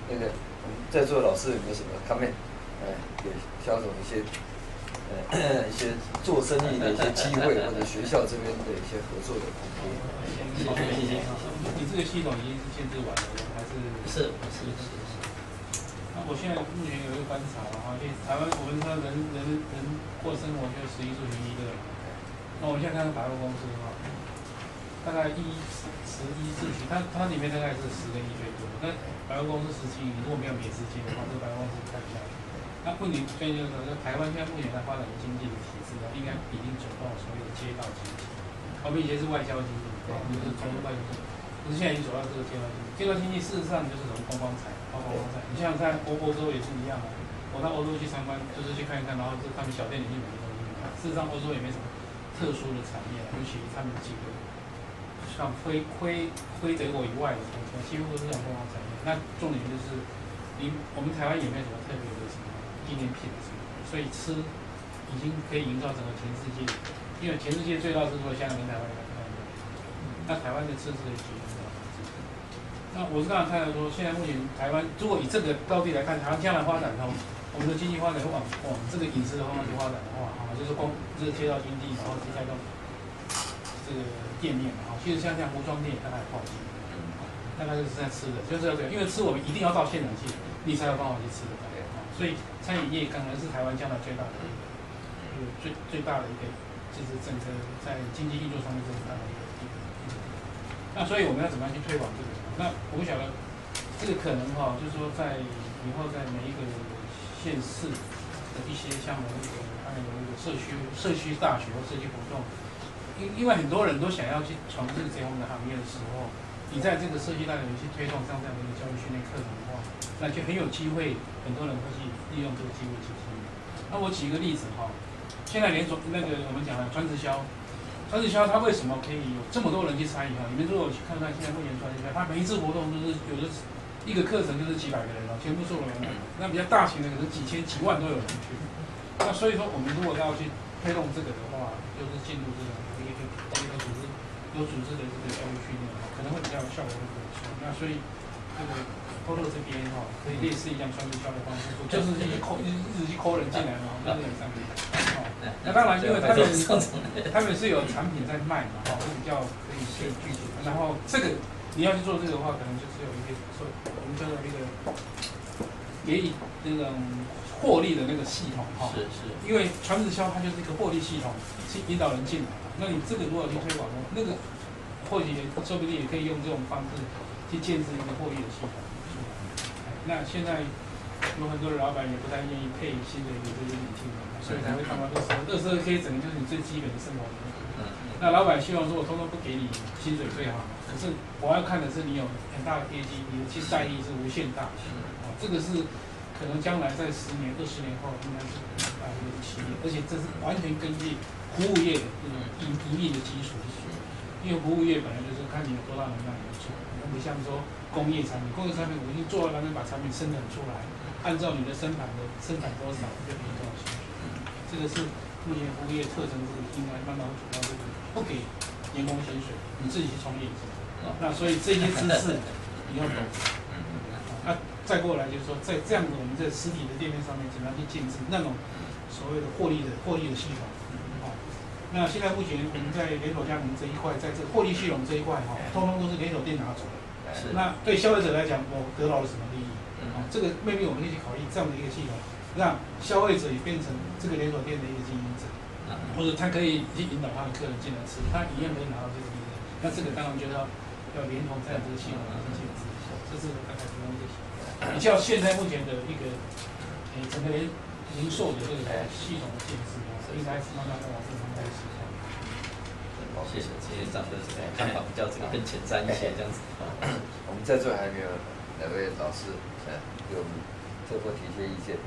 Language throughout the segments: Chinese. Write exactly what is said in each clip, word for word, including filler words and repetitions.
那个我们在座的老师有没有什么 comment？ 哎，给肖总一些呃一些做生意的一些机会，或者学校这边的一些合作的空间。 谢谢谢谢。你这个系统已经是建制完了，还是？ 是是是是。 那我现在目前有一个观察的话，因为台湾我们说人人人过生活就食衣住行娱乐嘛。那我们现在看到百货公司的话，大概一十一四十，它它里面大概是十跟一最多。那百货公司十七，如果没有美食街的话，这个百货公司开不下去。那问题跟就是说，台湾现在目前在发展的经济的体制呢，应该已经走到所谓的街道经济。我们以前是外销经济，就是从外销经济，可是现在已经走到这个街道经济。街道经济事实上就是从观光财，包括观光财。你像在欧欧洲也是一样的，我到欧洲去参观，就是去看一看，然后是他们小店里面买的东西。事实上，欧洲也没什么特殊的产业，尤其他们几个像非非非德国以外的国家，几乎都是这种观光产业。那重点就是，你我们台湾也没有什么特别的什么纪念品什么，所以吃已经可以营造整个全世界，因为全世界最大是说香港跟台湾两个，那台湾的吃是可以营造。那我是刚才看到说，现在目前台湾如果以这个高地来看，台湾将来发展后，我们的经济发展会往往这个饮食的方向去发展的话，啊，就是光这个街道经济，然后去带动这个店面啊，其实像像服装店大概靠近，大概就是在吃的，就是要这个，因为吃我们一定要到现场去，你才有办法去吃的，啊，所以餐饮业可能是台湾将来最大的一个，一个最最大的一个，就是整个在经济运作上面最大的一个一个。那所以我们要怎么样去推广这个？那我不晓得，这个可能哈，就是说在以后在每一个县市的一些像我们那个还有那个社区社区大学或社区活动，因因为很多人都想要去从事这样的行业的时候，你在这个社区大学去推动像这样的一个教育训练课程的话，那就很有机会，很多人会去利用这个机会去参与。那我举一个例子哈，现在连锁那个我们讲的传直销。传直销它为什么可以有这么多人去参与哈？你们如果去看看现在目前传直销，它每一次活动都是有的一个课程就是几百个人哦，全部做完了。那比较大型的可能几千、几万都有人去。那所以说，我们如果要去推动这个的话，就是进入这种一个一个组织有组织的这个教育训练，可能会比较效果会不错。那所以这个透露这边哈，可以类似一样传直销的方式做，就是去扣一直去扣人进来嘛，就是很上面。那当然，因为他们他们是有产品在卖嘛，哈，会比较可以去具体。然后这个你要去做这个的话，可能就是有一个说我们叫做一个给予那种获利的那个系统，哈。 是是。 因为传直销它就是一个获利系统，去引导人进来。那你这个如果去推广，那个或许说不定也可以用这种方式去建设一个获利的系统。那现在有很多的老板也不太愿意配新的一个这些礼金。所以才会看到这时候，这时候可以整个就是你最基本的生活。那老板希望说，我通通不给你薪水最好，可是我要看的是你有很大的业绩，你的其实待遇是无限大。哦，这个是可能将来在十年、二十年后应该是很大的一个企业，而且这是完全根据服务业的这种盈盈利的基础。因为服务业本来就是看你有多大能量来做，不像说工业产品，工业产品我已经做到那边把产品生产出来，按照你的生产的生产多少就给你多少钱。这个是目前服务业特征，是应该慢慢会走到这个不给员工薪水，你自己去创业。那所以这些知识你要懂。那再过来就是说，在这样的我们在实体的店面上面，怎么样去建制那种所谓的获利的获利的系统？好，那现在目前我们在连锁加盟这一块，在这个获利系统这一块，哈，通通都是连锁店拿走的。那对消费者来讲，我得到了什么利益？啊，这个 maybe 我们可以去考虑这样的一个系统。让消费者也变成这个连锁店的一个经营者，或者他可以去引导他的客人进来吃，他一样可以拿到这个利润。那这个当然就要要连同在这个系统去建设，这是大概其中一个。比较现在目前的一个，诶，整个连零售的这个系统的建设，应该是慢慢往这个方向去走。 谢谢，谢谢张的这个看法比较这个更前瞻一些这样子。 我们在座还没有两位老师，呃，给我们这波提一些意见。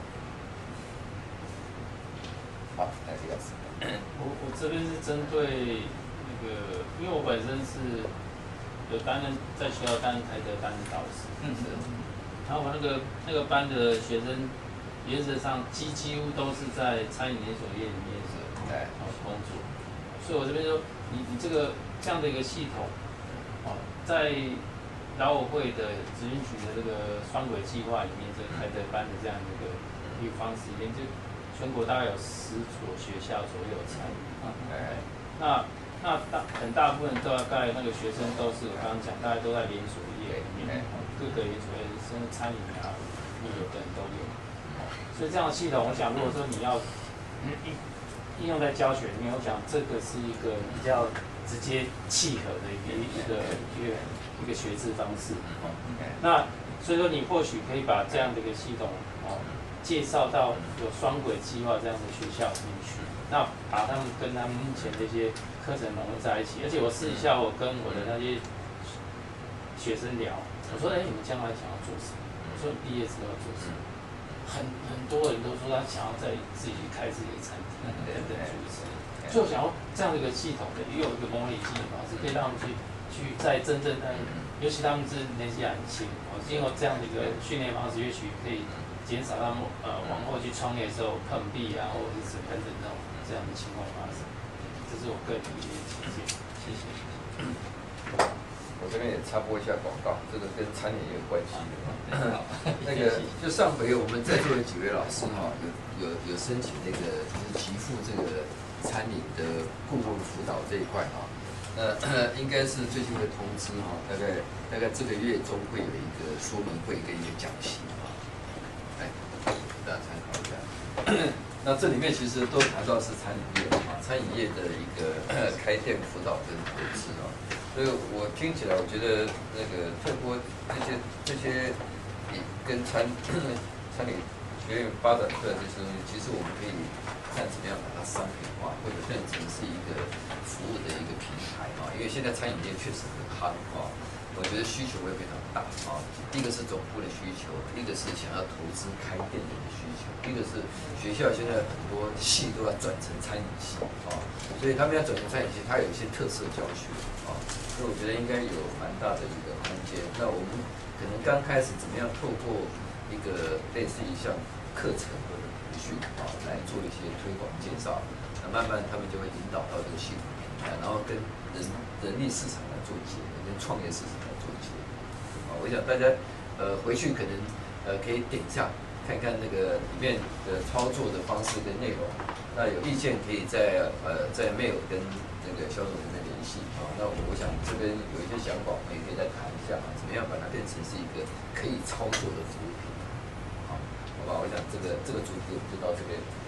好，来李老师。 我我这边是针对那个，因为我本身是有担任在学校担任台的担任导师，嗯是，然后我那个那个班的学生，原则上几几乎都是在餐饮连锁业里面是在工作，所以我这边说，你你这个这样的一个系统，哦，在劳委会的职运局的这个双轨计划里面，这个台德班的这样的一个一个方式里面，就全国大概有十所学校左右参与。哎，那那大很大部分大概那个学生都是我刚刚讲，大概都在连锁业里面，各个连锁业，甚至餐饮啊、旅游等都有。所以这样的系统，我想如果说你要应应用在教学里面，我想这个是一个比较直接契合的一个一个一个一个学制方式。那所以说你或许可以把这样的一个系统哦介绍到有双轨计划这样的学校里面去，那把他们跟他们目前这些课程融合在一起。而且我试一下，我跟我的那些学生聊，我说：“哎，你们将来想要做什么？”我说：“毕业之后要做什么？”很很多人都说他想要在自己开自己的餐厅等等诸如此类。所以我想要这样的一个系统的，也有一个模拟器的方式，可以让他们去去在真正在，尤其他们是年纪还很轻，哦，经过这样的一个训练方式，也许可以减少他们呃往后去创业的时候碰壁啊，或者是等等这种这样的情况发生。这是我个人的一些意见。谢谢。 我这边也插播一下广告，这个跟餐饮也有关系的。那个就上回我们在座的几位老师哈，有有有申请那个就是极富这个餐饮的顾问辅导这一块哈，那应该是最近的通知哈，大概大概这个月中会有一个说明会跟一个讲习哈，来大家参考一下。那这里面其实都谈到是餐饮业啊，餐饮业的一个开店辅导跟投资啊。所以我听起来，我觉得那个透过这些这些跟餐餐饮学院发展出来这些东西，其实我们可以看怎么样把它商品化，或者变成是一个服务的一个平台啊。因为现在餐饮业确实很夯啊，我觉得需求会非常大啊。一个是总部的需求，一个是想要投资开店的需求，一个是学校现在很多系都要转成餐饮系啊，所以他们要转成餐饮系，它有一些特色教学啊。所以我觉得应该有蛮大的一个空间。那我们可能刚开始怎么样透过一个类似于像课程或者培训啊，来做一些推广介绍，那慢慢他们就会引导到这个系统平台，然后跟人人力市场来做结合，跟创业市场来做结合。啊，我想大家呃回去可能呃可以点一下看看那个里面的操作的方式跟内容。那有意见可以在呃在 mail 跟那个肖总这边联系啊。那我我想这边有一些想法，我们也可以再谈一下啊，怎么样把它变成是一个可以操作的服务品，好，好吧？我想这个这个主题我们就到这边。